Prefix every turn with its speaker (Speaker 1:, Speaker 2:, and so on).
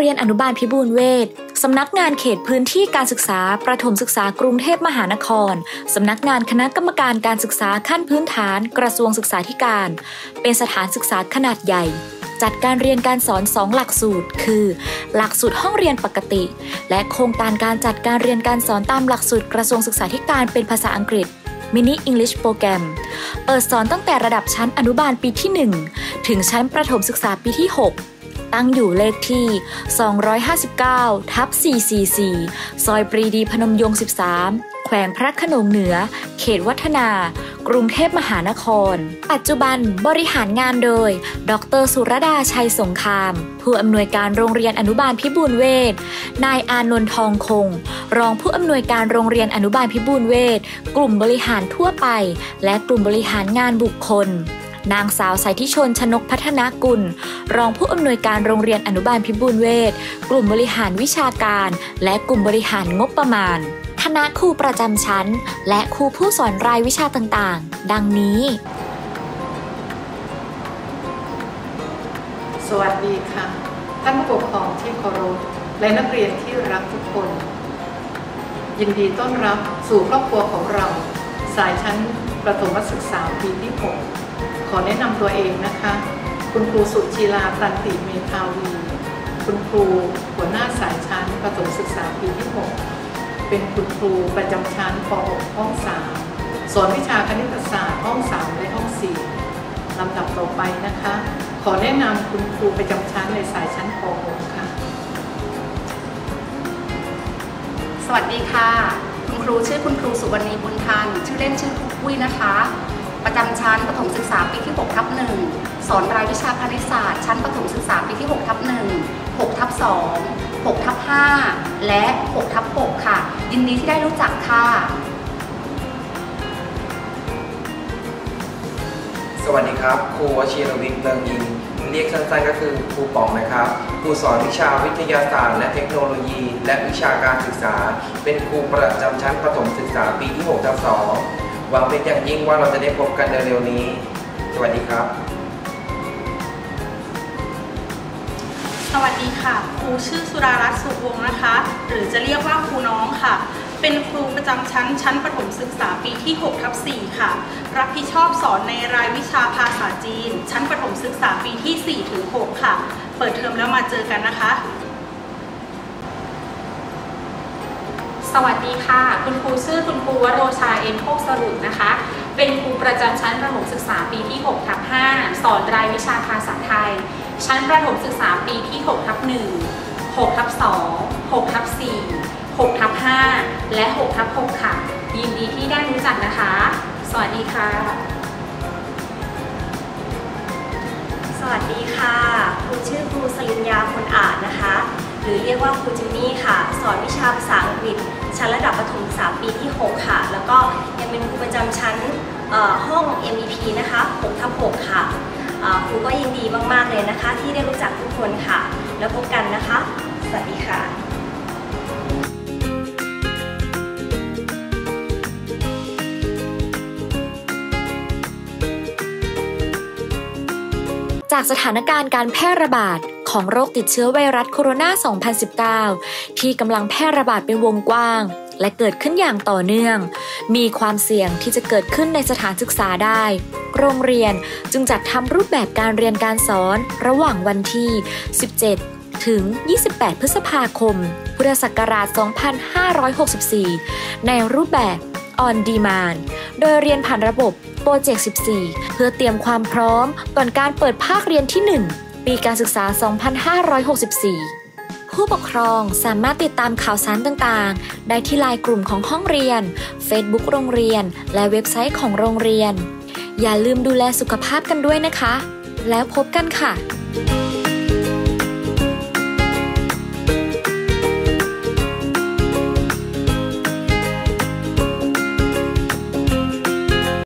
Speaker 1: เรียนอนุบาลพิบูลเวชสำนักงานเขตพื้นที่การศึกษาประถมศึกษากรุงเทพมหานครสำนักงานคณะกรรมการการศึกษาขั้นพื้นฐานกระทรวงศึกษาธิการเป็นสถานศึกษาขนาดใหญ่จัดการเรียนการสอน2หลักสูตรคือหลักสูตรห้องเรียนปกติและโครงการการจัดการเรียนการสอนตามหลักสูตรกระทรวงศึกษาธิการเป็นภาษาอังกฤษMini English โปรแกรมเปิดสอนตั้งแต่ระดับชั้นอนุบาลปีที่1ถึงชั้นประถมศึกษาปีที่6ตั้งอยู่เลขที่259/444ซอยปรีดีพนมยงค์13แขวงพระโขนงเหนือเขตวัฒนากรุงเทพมหานครปัจจุบันบริหารงานโดยดร.สุรดาชัยสงครามผู้อำนวยการโรงเรียนอนุบาลพิบูลเวชนายอานนท์ทองคงรองผู้อำนวยการโรงเรียนอนุบาลพิบูลเวชกลุ่มบริหารทั่วไปและกลุ่มบริหารงานบุคคลนางสาวไสธิชน ชนกพัฒนากุลรองผู้อำนวยการโรงเรียนอนุบาลพิบูลเวชกลุ่มบริหารวิชาการและกลุ่มบริหารงบประมาณคณะครูประจำชั้นและครูผู้สอนรายวิชาต่างๆดังนี้
Speaker 2: สวัสดีค่ะท่านผู้ปกครองที่เคารพและนักเรียนที่รักทุกคนยินดีต้อนรับสู่ครอบครัวของเราสายชั้นประถมศึกษาปีที่6ขอแนะนำตัวเองนะคะคุณครูสุชีลาตันติเมธาวีคุณครูหัวหน้าสายชั้นประถมศึกษาปีที่6เป็นคุณครูประจำชั้นป .6 ห้อง3สอนวิชาคณิตศาสตร์ห้อง3และห้อง4ลำดับต่อไปนะคะขอแนะนำคุณครูประจำชั้นในสายชั้นป .6 ค่ะ
Speaker 3: สวัสดีค่ะคุณครูชื่อคุณครูสุวรรณีบุญทันชื่อเล่นชื่อครูปุ้ยนะคะประจำชั้นประถมศึกษาปีที่6/1สอนรายวิชาคณิตศาสตร์ชั้นประถมศึกษาปีที่6/1 6/2 6/5 และ6/6ค่ะยินดีที่ได้รู้จักค่ะ
Speaker 4: สวัสดีครับครูวชิรวิทย์เลิงอินเรียกสั้นๆก็คือครูป๋องนะครับครูสอนวิชาวิทยาศาสตร์และเทคโนโลยีและวิชาการศึกษาเป็นครูประจำชั้นประถมศึกษาปีที่6/2หวังเป็นอย่างยิ่งว่าเราจะได้พบกันเร็วๆนี้สวัสดีครับ
Speaker 5: สวัสดีค่ะครูชื่อสุดารัตน์สุวงศ์นะคะหรือจะเรียกว่าครูน้องค่ะเป็นครูประจำชั้นประถมศึกษาปีที่6/4ค่ะรับผิดชอบสอนในรายวิชาภาษาจีนชั้นประถมศึกษาปีที่4-6ค่ะเปิดเทอมแล้วมาเจอกันนะคะ
Speaker 6: สวัสดีค่ะคุณครูชื่อคุณครูวโรชาเอ็มโคกสรุปนะคะเป็นครูประจำชั้นประถมศึกษาปีที่6/5สอนรายวิชาภาษาไทยชั้นประถมศึกษาปีที่6/1 6/2 6/4 6/5 และ6/6ค่ะยินดีที่ได้รู้จักนะคะสวัสดีค่ะ
Speaker 7: สวัสดีค่ะครูชื่อครูสลินยาคนอาจนะคะหรือเรียกว่าครูจินนี่ค่ะสอนวิชาภาษาอังกฤษชั้นระดับประถมศึกษาปีที่6ค่ะแล้วก็ยังเป็นครูประจำชั้นห้อง MEP นะคะ6/6ค่ะครูก็ยินดีมากๆเลยนะคะที่ได้รู้จักทุกคนค่ะแล้วพบกันนะคะสวัสดีค่ะ
Speaker 1: จากสถานการณ์การแพร่ระบาดของโรคติดเชื้อไวรัสโคโรนา 2019 ที่กำลังแพร่ระบาดเป็นวงกว้างและเกิดขึ้นอย่างต่อเนื่องมีความเสี่ยงที่จะเกิดขึ้นในสถานศึกษาได้โรงเรียนจึงจัดทำรูปแบบการเรียนการสอนระหว่างวันที่ 17 ถึง 28 พฤษภาคม พุทธศักราช 2564 ในรูปแบบ On Demand โดยเรียนผ่านระบบโปรเจกต์ 14 เพื่อเตรียมความพร้อมก่อนการเปิดภาคเรียนที่ 1 ปีการศึกษา 2564 ผู้ปกครองสามารถติดตามข่าวสารต่างๆได้ที่ไลน์กลุ่มของห้องเรียน Facebook โรงเรียนและเว็บไซต์ของโรงเรียนอย่าลืมดูแลสุขภาพกันด้วยนะคะแล้วพบกันค่ะ